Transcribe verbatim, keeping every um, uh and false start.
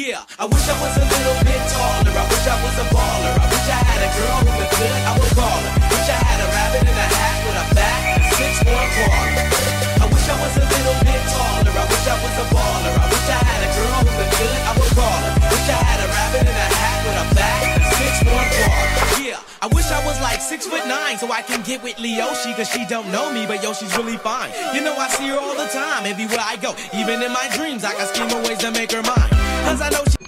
Yeah, I wish I was a little bit taller. I wish I was a baller. I wish I had a girl who looked good, I would call her. Wish I had a rabbit in a hat with a back and a six one baller. I wish I was a little bit taller. I wish I was a baller. I wish I had a girl who looked good, I would call her. Wish I had a rabbit in a hat with a back and a six one baller. Yeah, I wish I was like six foot nine so I can get with Leoshi, cause she don't know me, but yo, she's really fine. You know I see her all the time, everywhere I go. Even in my dreams, I got scheme of ways to make her mine. Cause I know she